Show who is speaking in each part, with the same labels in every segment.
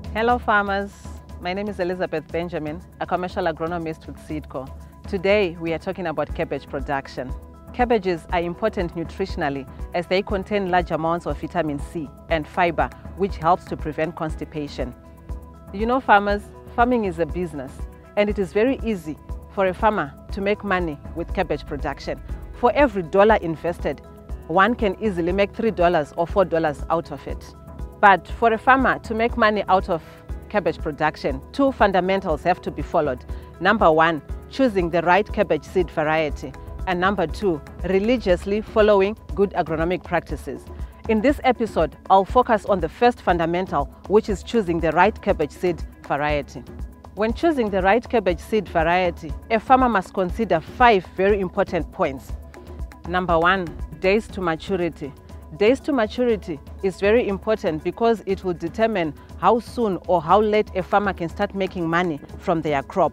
Speaker 1: Hello farmers, my name is Elizabeth Benjamin, a commercial agronomist with Seedco. Today we are talking about cabbage production. Cabbages are important nutritionally as they contain large amounts of vitamin C and fiber, which helps to prevent constipation. You know farmers, farming is a business and it is very easy for a farmer to make money with cabbage production. For every dollar invested, one can easily make $3 or $4 out of it. But for a farmer to make money out of cabbage production, two fundamentals have to be followed. Number one, choosing the right cabbage seed variety. And number two, religiously following good agronomic practices. In this episode, I'll focus on the first fundamental, which is choosing the right cabbage seed variety. When choosing the right cabbage seed variety, a farmer must consider 5 very important points. Number one, days to maturity. Days to maturity is very important because it will determine how soon or how late a farmer can start making money from their crop.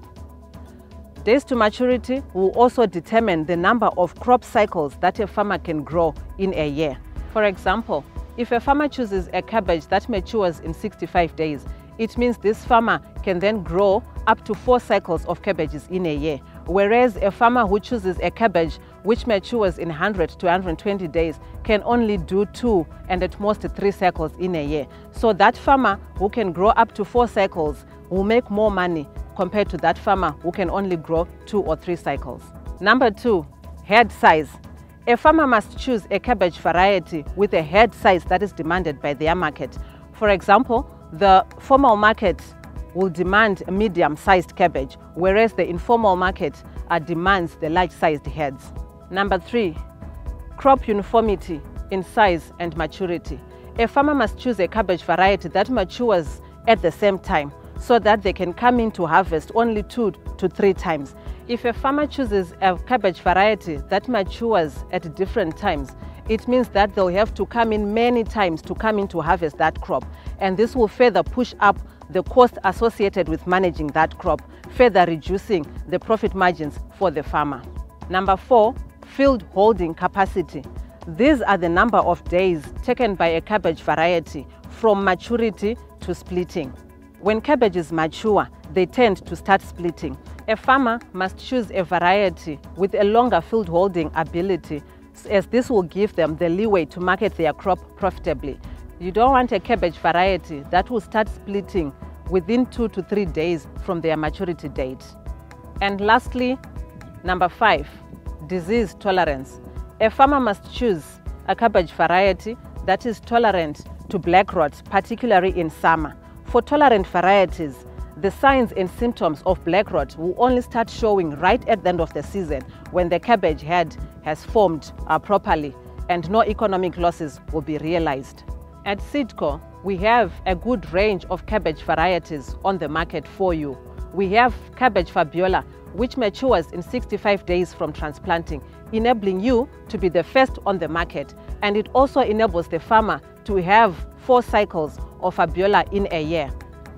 Speaker 1: Days to maturity will also determine the number of crop cycles that a farmer can grow in a year. For example, if a farmer chooses a cabbage that matures in 65 days, it means this farmer can then grow up to 4 cycles of cabbages in a year. Whereas a farmer who chooses a cabbage which matures in 100 to 120 days can only do 2 and at most 3 cycles in a year. So that farmer who can grow up to 4 cycles will make more money compared to that farmer who can only grow 2 or 3 cycles. Number 2, head size. A farmer must choose a cabbage variety with a head size that is demanded by their market. For example, the formal market will demand a medium-sized cabbage, whereas the informal market demands the large-sized heads. Number 3, crop uniformity in size and maturity. A farmer must choose a cabbage variety that matures at the same time so that they can come in to harvest only 2 to 3 times. If a farmer chooses a cabbage variety that matures at different times, it means that they'll have to come in many times to come in to harvest that crop. And this will further push up the cost associated with managing that crop, further reducing the profit margins for the farmer. Number 4, field holding capacity. These are the number of days taken by a cabbage variety from maturity to splitting. When cabbages mature, they tend to start splitting. A farmer must choose a variety with a longer field holding ability, as this will give them the leeway to market their crop profitably. You don't want a cabbage variety that will start splitting within 2 to 3 days from their maturity date. And lastly, number 5, disease tolerance. A farmer must choose a cabbage variety that is tolerant to black rot, particularly in summer. For tolerant varieties, the signs and symptoms of black rot will only start showing right at the end of the season when the cabbage head has formed properly and no economic losses will be realized. At Seedco, we have a good range of cabbage varieties on the market for you. We have cabbage Fabiola, which matures in 65 days from transplanting, enabling you to be the first on the market. And it also enables the farmer to have 4 cycles of Fabiola in a year.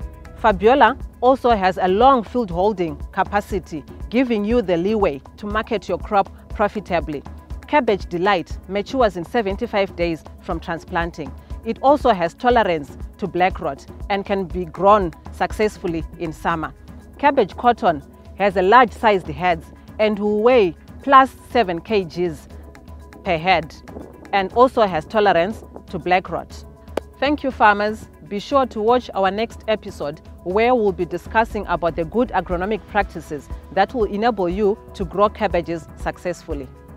Speaker 1: Fabiola also has a long field holding capacity, giving you the leeway to market your crop profitably. Cabbage Delight matures in 75 days from transplanting. It also has tolerance to black rot and can be grown successfully in summer. Cabbage Cotton has a large-sized head and will weigh plus 7 kgs per head and also has tolerance to black rot. Thank you farmers. Be sure to watch our next episode where we'll be discussing about the good agronomic practices that will enable you to grow cabbages successfully.